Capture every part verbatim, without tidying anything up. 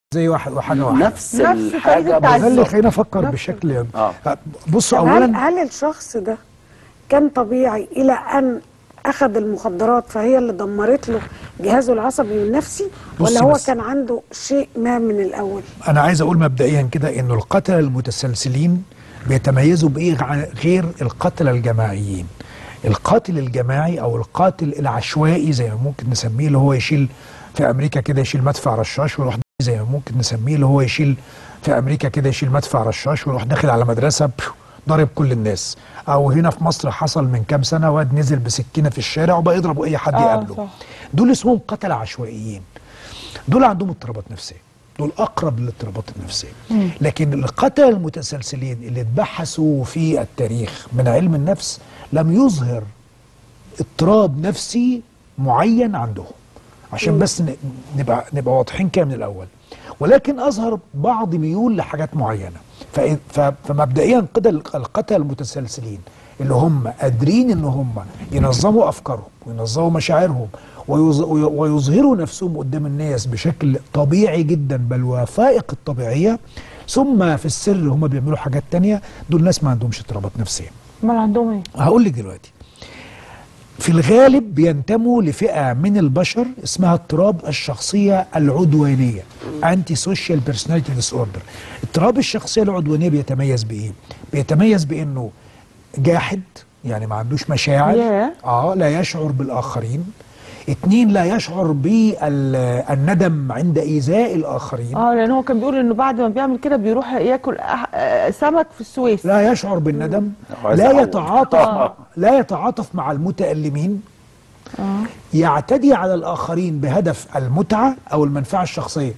زي واحد وحاجه واحده نفس الحاجه. ده اللي خلينا نفكر بشكل آه. بصوا اولا، هل, هل الشخص ده كان طبيعي الى ان اخذ المخدرات فهي اللي دمرت له جهازه العصبي والنفسي، ولا هو كان عنده شيء ما من الاول؟ انا عايز اقول مبدئيا كده انه القتله المتسلسلين بيتميزوا بايه غير القتله الجماعيين. القاتل الجماعي او القاتل العشوائي زي ما ممكن نسميه، اللي هو يشيل في امريكا كده يشيل مدفع رشاش ويروح، زي ما ممكن نسميه اللي هو يشيل في امريكا كده يشيل مدفع رشاش ويروح داخل على مدرسه ضارب كل الناس. او هنا في مصر حصل من كام سنه واد نزل بسكينه في الشارع وبقى يضرب اي حد يقابله. دول اسمهم قتله عشوائيين، دول عندهم اضطرابات نفسيه، دول اقرب للاضطرابات النفسيه. مم. لكن القتله المتسلسلين اللي اتبحثوا في التاريخ من علم النفس لم يظهر اضطراب نفسي معين عندهم، عشان مم. بس نبقى نبقى واضحين كده من الاول. ولكن اظهر بعض ميول لحاجات معينه. فمبدئيا كده القتله المتسلسلين اللي هم قادرين ان هم ينظموا افكارهم وينظموا مشاعرهم ويظهروا نفسهم قدام الناس بشكل طبيعي جدا بل وفائق الطبيعيه، ثم في السر هم بيعملوا حاجات تانية، دول ناس ما عندهمش اضطرابات نفسيه. امال عندهم ايه؟ هقول لك دلوقتي. في الغالب بينتموا لفئه من البشر اسمها اضطراب الشخصيه العدوانيه، انتي سوشيال بيرسوناليتي ديس اوردر. اضطراب الشخصيه العدوانيه بيتميز بايه؟ بيتميز بانه جاحد، يعني ما عندوش مشاعر، yeah. اه لا يشعر بالاخرين. اتنين، لا يشعر بالندم عند ايذاء الاخرين. اه لان هو كان بيقول انه بعد ما بيعمل كده بيروح ياكل سمك في السويس. لا يشعر بالندم، لا يتعاطف آه. لا يتعاطف مع المتألمين، آه. يعتدي على الاخرين بهدف المتعه او المنفعه الشخصيه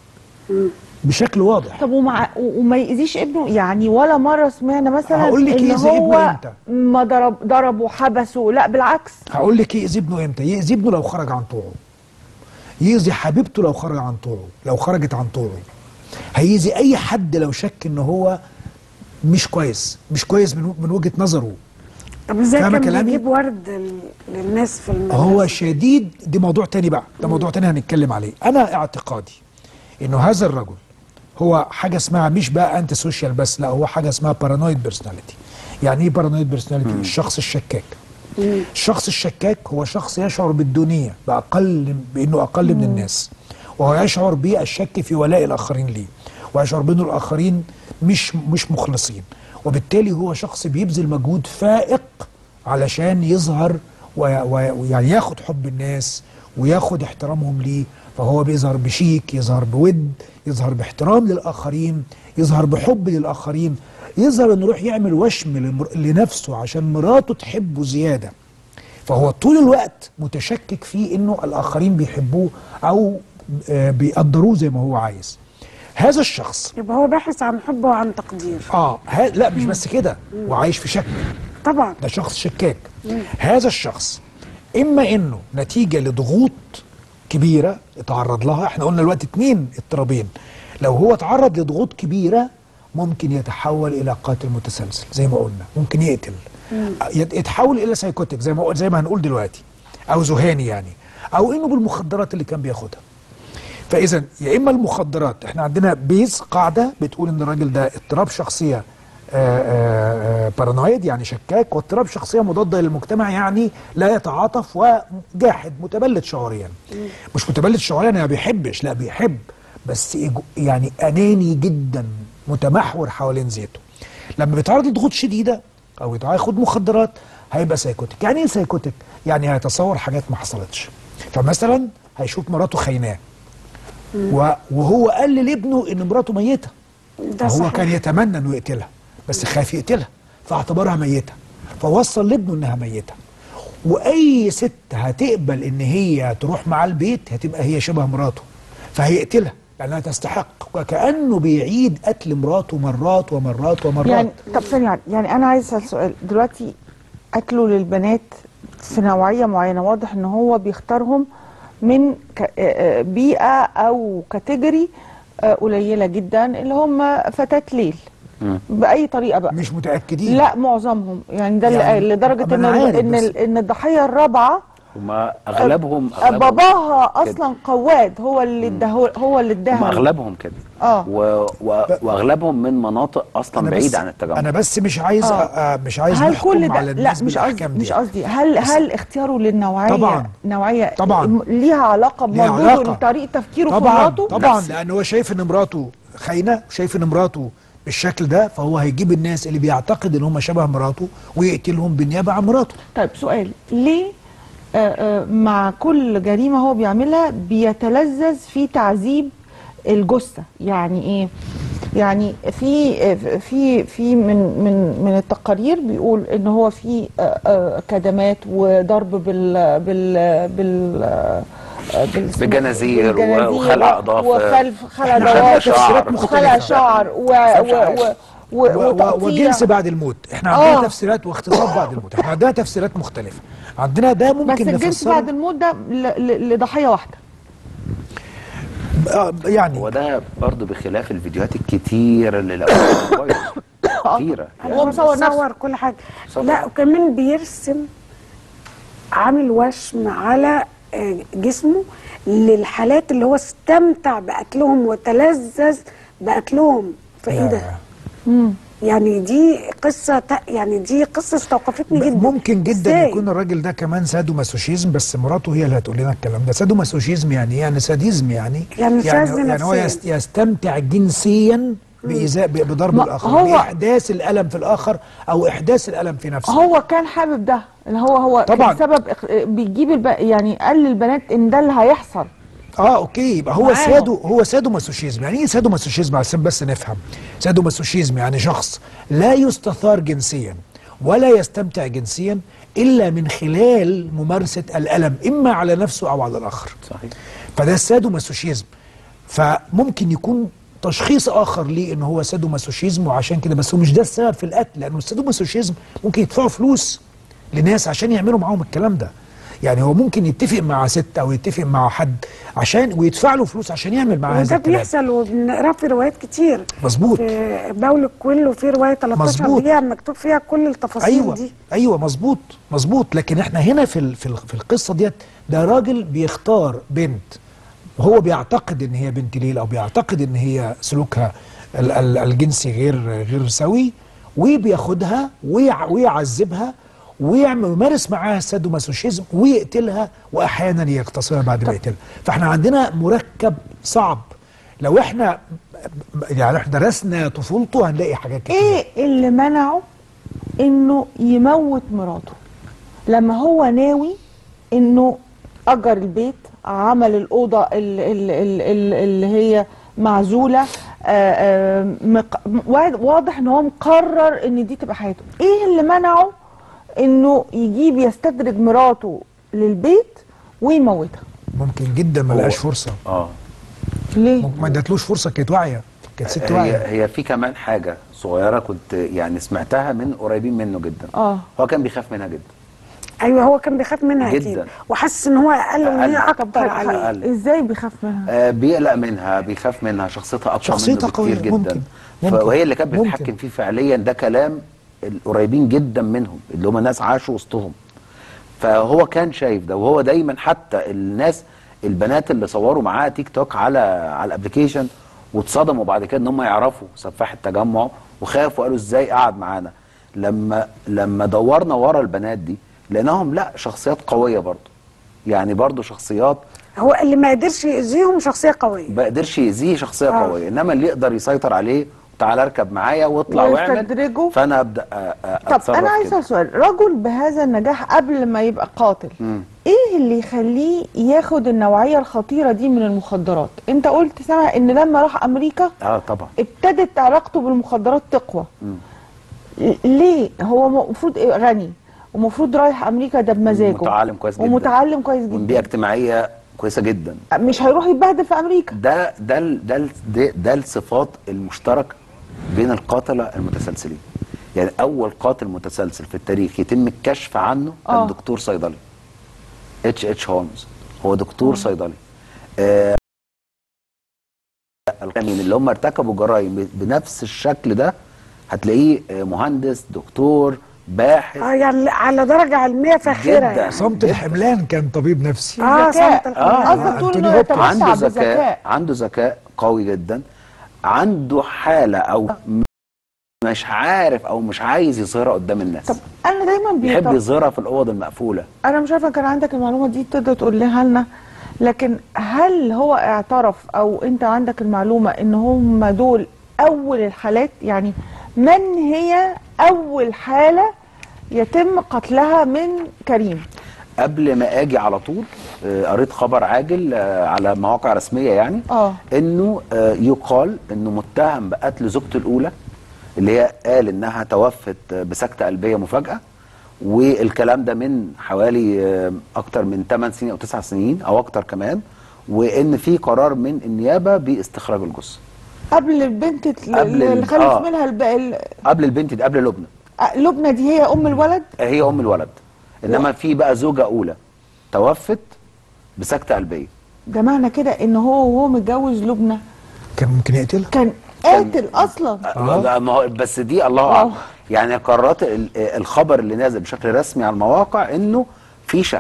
بشكل واضح. طب ومع وما يأذيش ابنه؟ يعني ولا مره سمعنا مثلا هقول لك ان يأذي هو ابنه امتى؟ ما ضرب ضرب وحبسه، لا بالعكس. هقول لك يأذي ابنه امتى؟ يأذي ابنه لو خرج عن طوعه، يأذي حبيبته لو خرج عن طوعه، لو خرجت عن طوعه، هيأذي اي حد لو شك ان هو مش كويس، مش كويس من من وجهه نظره. طب ازاي كان بيجيب ورد للناس في المدرسه؟ هو شديد، دي موضوع تاني بقى، ده موضوع تاني هنتكلم عليه. انا اعتقادي انه هذا الرجل هو حاجه اسمها مش بقى انتي سوشيال بس، لا هو حاجه اسمها بارانويد بيرسوناليتي. يعني ايه بارانويد بيرسوناليتي؟ الشخص الشكاك. مم. الشخص الشكاك هو شخص يشعر بالدونيه، باقل بانه اقل مم. من الناس، وهو يشعر بالشك في ولاء الاخرين ليه، ويشعر بانه الاخرين مش مش مخلصين، وبالتالي هو شخص بيبذل مجهود فائق علشان يظهر ويعني ياخد حب الناس وياخد احترامهم ليه. فهو بيظهر بشيك، يظهر بود، يظهر باحترام للآخرين، يظهر بحب للآخرين، يظهر انه يروح يعمل وشم لنفسه عشان مراته تحبه زيادة. فهو طول الوقت متشكك في انه الآخرين بيحبوه او بيقدروه زي ما هو عايز. هذا الشخص يبقى هو باحث عن حب وعن تقدير. اه لا مش بس كده، وعايش في شك. طبعا ده شخص شكاك. مم. هذا الشخص اما انه نتيجة لضغوط كبيرة اتعرض لها، احنا قلنا دلوقتي اتنين اضطرابين، لو هو اتعرض لضغوط كبيرة ممكن يتحول الى قاتل متسلسل زي ما قلنا، ممكن يقتل، مم. يتحول الى سايكوتيك زي ما زي ما هنقول دلوقتي، او ذهاني يعني، او انه بالمخدرات اللي كان بياخدها. فاذا يا اما المخدرات، احنا عندنا بيز قاعدة بتقول ان الراجل ده اضطراب شخصية بارانويد يعني شكاك، واضطراب شخصيه مضاده للمجتمع يعني لا يتعاطف وجاحد متبلد شعوريا. مش متبلد شعوريا يعني ما بيحبش، لا بيحب بس يعني اناني جدا متمحور حوالين ذاته. لما بيتعرض لضغوط شديده او ياخد مخدرات هيبقى سايكوتيك. يعني ايه سايكوتيك؟ يعني هيتصور حاجات ما حصلتش. فمثلا هيشوف مراته خايناه وهو قال لابنه ان مراته ميته، هو كان يتمنى انه يقتلها بس خاف يقتلها فاعتبرها ميته، فوصل لابنه انها ميته. واي ست هتقبل ان هي تروح مع البيت هتبقى هي شبه مراته فهيقتلها لانها تستحق، وكانه بيعيد قتل مراته مرات ومرات ومرات. يعني طب ثانيه، يعني انا عايز اسال سؤال دلوقتي. قتله للبنات في نوعيه معينه، واضح ان هو بيختارهم من بيئه او كاتيجوري قليله جدا اللي هم فتاة ليل. مم. باي طريقه بقى مش متاكدين، لا معظمهم يعني ده يعني لدرجه ان ان ان الضحيه الرابعه وما اغلبهم, أغلبهم باباها اصلا قواد، هو اللي اداه هو اللي اداها. اغلبهم كده اه و... و... واغلبهم من مناطق اصلا بعيده عن التجمع. انا بس مش عايز آه. آه مش عايز هل نحكم كل ده على الناس لا مش بالاحكام قصدي دي. مش قصدي هل هل اختياره للنوعيه طبعا نوعيه طبعا ليها علاقه بمردوده لطريقه تفكيره في طبعا مراته؟ طبعا لان هو شايف ان مراته خاينه، وشايف ان مراته بالشكل ده، فهو هيجيب الناس اللي بيعتقد ان هم شبه مراته ويقتلهم بالنيابه عن مراته. طيب سؤال، ليه آآ آآ مع كل جريمه هو بيعملها بيتلذذ في تعذيب الجثه؟ يعني ايه؟ يعني في في في من من من التقارير بيقول ان هو في كدمات وضرب بال بال بال بالجنازير وخلع اظافر وخلف خلع ضوافر وخلع شعر و وجنس بعد الموت. احنا عندنا آه. تفسيرات واغتصاب بعد الموت، احنا عندنا تفسيرات مختلفه. عندنا ده ممكن بس الجنس بعد الموت ده لضحيه واحده يعني. وده برضه بخلاف الفيديوهات الكتيره اللي لقوها موبايل كتيره. هو مصور نفسه كل حاجه. لا وكمان بيرسم عامل وشم على جسمه للحالات اللي هو استمتع باكلهم وتلذذ باكلهم. فايه ده؟ يعني دي قصه يعني دي قصه استوقفتني جدا. ممكن جدا إزاي؟ يكون الراجل ده كمان سادو ماسوشيزم، بس مراته هي اللي هتقول لنا الكلام ده. سادو ماسوشيزم يعني يعني ساديزم، يعني يعني يعني, يعني هو يستمتع جنسيا بإيذاء بضرب الآخر، بإحداث الألم في الآخر أو إحداث الألم في نفسه. هو كان حابب ده، اللي هو هو طبعا سبب بيجيب الب... يعني قال للبنات إن ده اللي هيحصل. اه اوكي، يبقى هو سادو هو سادو ماسوشيزم. يعني ايه سادو ماسوشيزم عشان بس نفهم؟ سادو ماسوشيزم يعني شخص لا يستثار جنسيا ولا يستمتع جنسيا الا من خلال ممارسه الالم اما على نفسه او على الاخر. صحيح. فده السادو ماسوشيزم. فممكن يكون تشخيص اخر ليه ان هو سادو ماسوشيزم، وعشان كده بس هو مش ده السبب في القتل، لانه السادو ماسوشيزم ممكن يدفعوا فلوس لناس عشان يعملوا معاهم الكلام ده. يعني هو ممكن يتفق مع ست او يتفق مع حد عشان ويدفع له فلوس عشان يعمل معاه هذا الكلام. وده بيحصل وبنقراه في روايات كتير. مظبوط. في باول الكل وفي روايه تلتاشر دقيقه مكتوب فيها كل التفاصيل. أيوة دي. ايوه مظبوط مظبوط. لكن احنا هنا في في في القصه ديت ده راجل بيختار بنت هو بيعتقد ان هي بنت ليل، او بيعتقد ان هي سلوكها الجنسي غير غير سوي، وبياخدها ويعذبها ويعمل ويمارس معاها السادوماسوشيزم ويقتلها، واحيانا يغتصبها بعد ما يقتلها. فاحنا عندنا مركب صعب. لو احنا يعني احنا درسنا طفولته هنلاقي حاجات كتير. ايه اللي منعه انه يموت مراته لما هو ناوي انه اجر البيت، عمل الاوضه اللي هي معزوله، آآ آآ واضح ان هو مقرر ان دي تبقى حياته؟ ايه اللي منعه انه يجيب يستدرج مراته للبيت ويموتها؟ ممكن جدا ما لقاش فرصه. اه ليه؟ ما ادتلوش فرصه، كانت واعيه، كانت ست واعيه. هي هي في كمان حاجه صغيره كنت يعني سمعتها من قريبين منه جدا. اه هو كان بيخاف منها جدا. ايوه هو كان بيخاف منها جدا كتير، وحاسس ان هو اقل وان هي اكتر عليه. ازاي بيخاف منها؟ آه بيقلق منها، بيخاف منها، شخصيتها اقوى شخصيتها منه بكتير جدا. ممكن. ممكن. وهي اللي كانت بتتحكم فيه فعليا. ده كلام القريبين جدا منهم اللي هم ناس عاشوا وسطهم. فهو كان شايف ده، وهو دايما حتى الناس البنات اللي صوروا معاه تيك توك على على الابلكيشن واتصدموا بعد كده ان هم يعرفوا سفاح التجمع، وخافوا قالوا ازاي قعد معانا. لما لما دورنا ورا البنات دي لانهم لا شخصيات قويه برضه، يعني برضه شخصيات. هو اللي ما قدرش يأذيهم شخصيه قويه، ما قدرش يأذيه شخصيه آه. قويه، انما اللي يقدر يسيطر عليه تعال اركب معايا واطلع واعمل، فانا ابدا اتصرف. طب انا عايزه سؤال، رجل بهذا النجاح قبل ما يبقى قاتل، م. ايه اللي يخليه ياخد النوعيه الخطيره دي من المخدرات؟ انت قلت سامع ان لما راح امريكا اه طبعا ابتدت علاقته بالمخدرات تقوى. م. ليه؟ هو المفروض غني ومفروض رايح امريكا ده بمزاجه، متعلم كويس جدا ومتعلم كويس جدا وبيئه اجتماعيه كويسه جدا، مش هيروح يتبهدل في امريكا. ده ده ده ده, ده الصفات المشتركه بين القاتله المتسلسلين. يعني اول قاتل متسلسل في التاريخ يتم الكشف عنه كان آه. دكتور صيدلي اتش اتش هولمز، هو دكتور آه. صيدلي. آه اللي هم ارتكبوا جرائم بنفس الشكل ده هتلاقيه مهندس، دكتور، باحث اه يعني على درجه علميه فاخره جدا. يعني. صمت الحملان كان طبيب نفسي. اه ذكاء. صمت آه. الحملان. قصدك تقول أنتوني انه هوبكنز. يتمتع عنده ذكاء بذكاء. عنده ذكاء قوي جدا، عنده حاله او مش عارف او مش عايز يظهرها قدام الناس. طب انا دايما بيحب بيطب... يظهرها في الاوض المقفوله. انا مش عارفه كان عندك المعلومه دي تقدر تقولها لنا، لكن هل هو اعترف او انت عندك المعلومه ان هم دول اول الحالات؟ يعني من هي اول حاله يتم قتلها من كريم؟ قبل ما اجي على طول آه، قريت خبر عاجل آه، على مواقع رسميه يعني اه انه آه، يقال انه متهم بقتل زوجته الاولى اللي هي قال انها توفت آه، بسكته قلبيه مفاجاه، والكلام ده من حوالي آه، اكتر من ثمان سنين او تسع سنين او اكتر كمان، وان في قرار من النيابه باستخراج الجثه. قبل البنت قبل اللي ال- خلف آه. منها الب... ال... قبل البنت دي، قبل لبنى. آه، لبنى دي هي ام الولد؟ آه، هي ام الولد، انما في بقى زوجه اولى توفت بسكته قلبيه. ده معنى كده ان هو وهو متجوز لبنى كان ممكن يقتلها. كان قاتل اصلا. آه. لا، ما هو بس دي الله آه. اعلم. يعني قرارات ال- الخبر اللي نازل بشكل رسمي على المواقع انه في شك،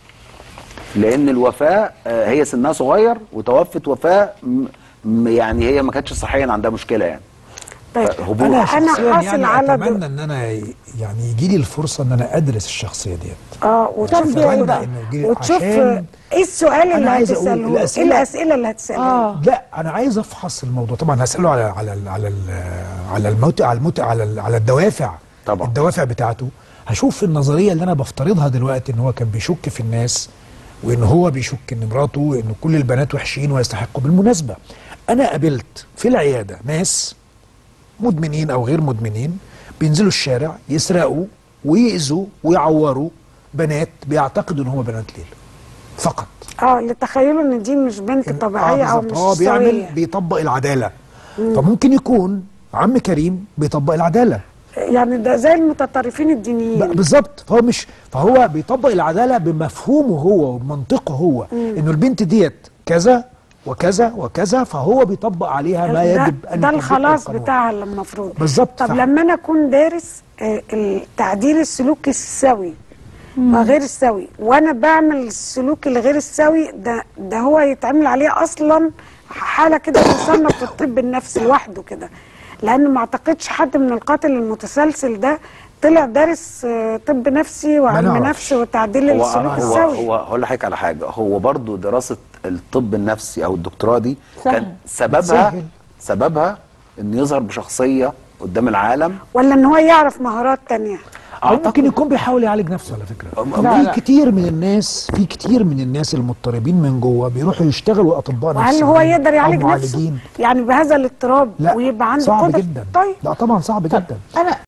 لان الوفاه آه، هي سنها صغير وتوفت وفاه م- م- يعني هي ما كانتش صحيا عندها مشكله يعني. طيب هبوط. انا انا شخصيا حاصل يعني على اتمنى دو... ان انا يعني يجي لي الفرصه ان انا ادرس الشخصيه ديت. اه وتشوف أتمنى بقى إنه يجي- وتشوف عشان ايه السؤال أنا اللي عايز أقول هتساله، ايه الأسئلة- الاسئله اللي هتسالها. اه لا انا عايز افحص الموضوع. طبعا هساله على على ال على ال على الموت على الموت على ال على الدوافع. طبعا. الدوافع بتاعته. هشوف النظريه اللي انا بفترضها دلوقتي ان هو كان بيشك في الناس، وان هو بيشك ان مراته وان كل البنات وحشين ويستحقوا. بالمناسبه انا قابلت في العياده ناس مدمنين او غير مدمنين بينزلوا الشارع يسرقوا ويأذوا ويعوروا بنات بيعتقدوا ان هم بنات ليل فقط. اه لتخيلوا ان دي مش بنت طبيعيه او مش هو بيعمل سويه. بيطبق العداله. فممكن يكون عم كريم بيطبق العداله. يعني ده زي المتطرفين الدينيين. ب- بالظبط. فهو مش فهو بيطبق العداله بمفهومه هو وبمنطقه هو، انه البنت ديت كذا وكذا وكذا، فهو بيطبق عليها ما ده, يجب ان ده يطبقه الخلاص القانون. بتاعها اللي المفروض. بالظبط. طب ف- لما انا اكون دارس آه، التعديل السلوكي السوي وغير السوي، وانا بعمل السلوك الغير السوي ده ده هو يتعمل عليه اصلا حاله كده تصنف في الطب النفسي لوحده كده، لان ما اعتقدش حد من القاتل المتسلسل ده طلع دارس آه، طب نفسي وعلم نعرفش. نفس وتعديل هو السلوك هو السوي. هو هقول لحضرتك على حاجه، هو برضو دراسه الطب النفسي او الدكتوراه دي سهل. كان سببها سهل. سببها انه يظهر بشخصيه قدام العالم. ولا ان هو يعرف مهارات تانية. او ممكن يكون بيحاول يعالج نفسه على فكره. لا، في لا. كتير من الناس في كتير من الناس المضطربين من جوه بيروحوا يشتغلوا اطباء نفسيين. وهل هو يقدر أو يعالج نفسه معالجين. يعني بهذا الاضطراب لا ويبقى عنده صعب قدرة؟ جدا. طيب لا طبعا صعب جدا. انا